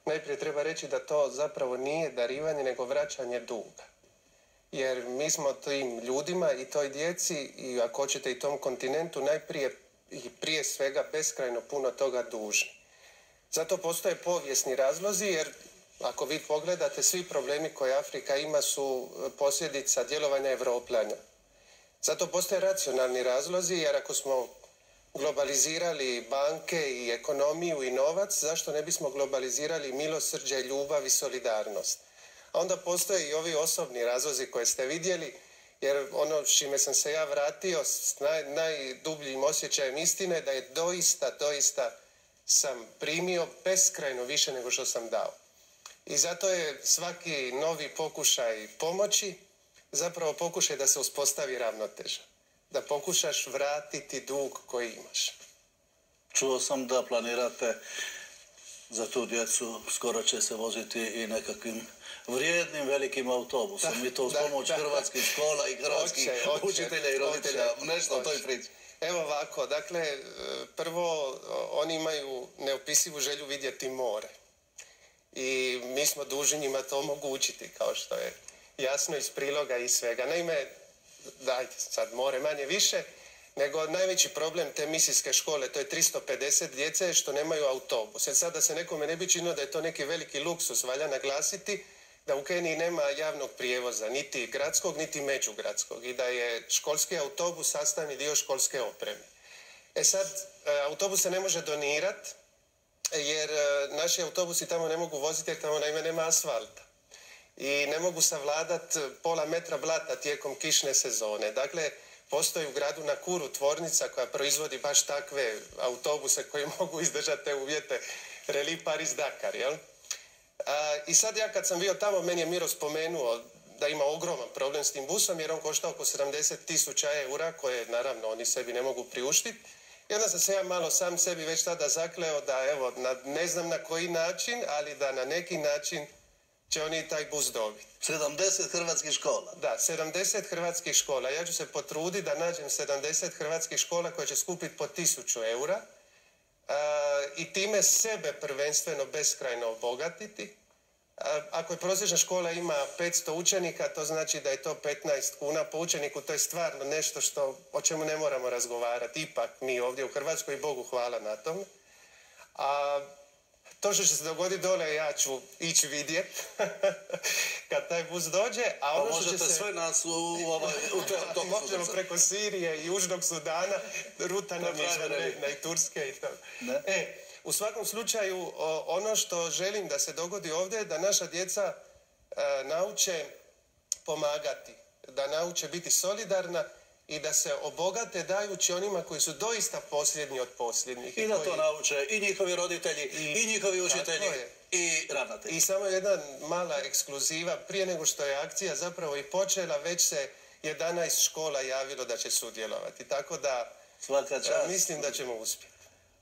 Najprije treba reći da to zapravo nije darivanje, nego vraćanje duga. Jer mi smo tim ljudima i toj djeci i ako hoćete i tom kontinentu najprije i prije svega beskrajno puno toga dužni. Zato postoje povijesni razlozi jer ako vi pogledate svi problemi koje Afrika ima su posljedica djelovanja Europljana. Zato postoje racionalni razlozi jer ako smo globalizirali banke i ekonomiju i novac, zašto ne bismo globalizirali milosrđe, ljubav i solidarnost? A onda postoje i ovi osobni razlozi koje ste vidjeli, jer ono s čime sam se ja vratio s najdubljim osjećajem istine da je doista sam primio beskrajno više nego što sam dao. I zato je svaki novi pokušaj pomoći zapravo pokušaj da se uspostavi ravnoteža. Da pokušaš vratiti dug koji imaš. Čuo sam da planirate za tu djecu, skoro će se voziti i nekakvim vrijednim velikim autobusom. I to uz pomoć hrvatskih škola i hrvatskih učitelja i roditelja. Nešto o toj priči. Evo ovako, dakle, prvo oni imaju neopisivu želju vidjeti more. I mi smo dužni njima to omogućiti, kao što je jasno iz priloga i svega. Naime, dajte sad more manje više, nego najveći problem te misijske škole, to je 350 djece što nemaju autobus. Jer sad da se nekome ne bi činilo da je to neki veliki luksus, valja naglasiti da u Keniji nema javnog prijevoza, niti gradskog, niti međugradskog i da je školski autobus sastavni dio školske opreme. E sad, autobus se ne može donirati jer naši autobusi tamo ne mogu voziti jer tamo naime nema asfalta. I ne mogu savladati pola metra blata tijekom kišne sezone. Dakle, postoji u gradu Nakuru tvornica koja proizvodi baš takve autobuse koji mogu izdržati te uvjete Reli Paris-Dakar, jel? I sad ja kad sam bio tamo, meni je Miro spomenuo da ima ogroman problem s tim busom jer on košta oko 70.000 eura koje naravno oni sebi ne mogu priuštiti. I onda sam se ja malo sam sebi već tada zakleo da evo, ne znam na koji način, ali da na neki način će oni taj bus dobiti. 70 hrvatskih škola? Da, 70 hrvatskih škola. Ja ću se potruditi da nađem 70 hrvatskih škola koje će skupiti po 1000 eura i time sebe prvenstveno beskrajno obogatiti. Ako je prosječna škola ima 500 učenika, to znači da je to 15 kuna po učeniku. To je stvarno nešto o čemu ne moramo razgovarati. Ipak mi ovdje u Hrvatskoj, Bogu hvala na tome. To što će se dogoditi dole, ja ću ići vidjeti kad taj bus dođe. A ono možete sve nas u to možemo preko Sirije i Južnog Sudana, ruta nam je izvanredna i Turske i to. U svakom slučaju, ono što želim da se dogodi ovdje je da naša djeca nauče pomagati, da nauče biti solidarna i da se obogate dajući onima koji su doista posljednji od posljednjih. I da to nauče i njihovi roditelji, i njihovi učitelji, i ravnatelji. I samo jedna mala ekskluziva, prije nego što je akcija zapravo i počela, već se 11 škola javilo da će sudjelovati. Tako da mislim da ćemo uspjeti.